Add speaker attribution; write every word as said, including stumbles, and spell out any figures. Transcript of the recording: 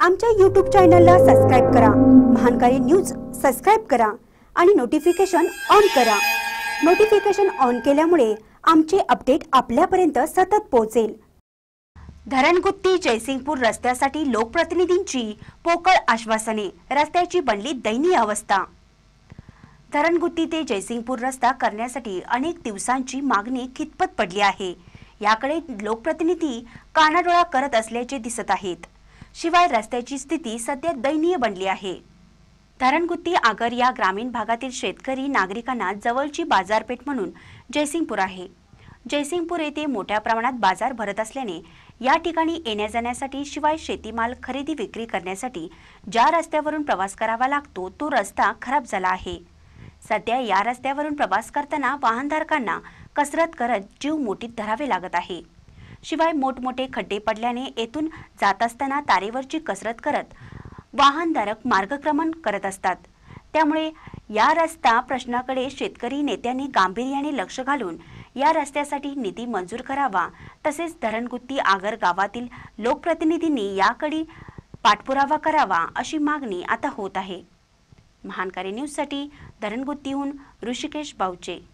Speaker 1: आमच्या यूट्यूब चॅनलला सबस्क्राइब करा, महानकारी न्यूज सबस्क्राइब करा आणि नोटिफिकेशन ऑन करा। नोटिफिकेशन ऑन केल्यामुळे आमचे अपडेट आपल्यापर्यंत सतत पोहोचेल। धरणगुत्ती जयसिंगपूर रस्त्यासाठी लोकप्रतिनिधींची पोकळ आश्वासने, रस्त्याची बनली दयनीय अवस्था। धरणगुत्ती ते जयसिंगपूर रस्ता करण्यासाठी अनेक दिवसांची मागणी खितपत पडली आहे। याकडे लोकप्रतिनिधी कानाडोळा करत असल्याचे दिसत आहेत। शिवाय रस्त्याची स्थिती सध्या दयनीय बनली आहे। धरणगुत्ती आगर या ग्रामीण भागातील शेतकरी नागरिकांना जवळची बाजारपेठ म्हणून जयसिंगपूर आहे। जयसिंगपूर येथे मोठ्या प्रमाणात बाजार भरत असल्याने या ठिकाणी येण्या जाण्यासाठी शिवाय शेतीमाल खरेदी विक्री करण्यासाठी ज्या रस्त्यावरून प्रवास करावा लागतो तो रस्ता खराब झाला आहे। सध्या या रस्त्यावरून प्रवास करताना वाहनधारकांना कसरत करत जीव मुठीत धरावे लागत आहे। शिवाय मोठमोठे खड्डे पडल्याने येथून जात असताना तारेवरची कसरत करत वाहनधारक मार्गक्रमण करत असतात। त्यामुळे या रस्ता प्रश्नाकडे शेतकरी नेत्यांनी गांभीर्याने लक्ष घालून या रस्त्यासाठी निधी मंजूर करावा, तसेच धरणगुत्ती आगर गावातील लोकप्रतिनिधींनी याकडे पाठपुरावा करावा अशी मागणी आता होत आहे। महानकारी न्यूज साठी धरणगुत्तीहून ऋषिकेश बावचे।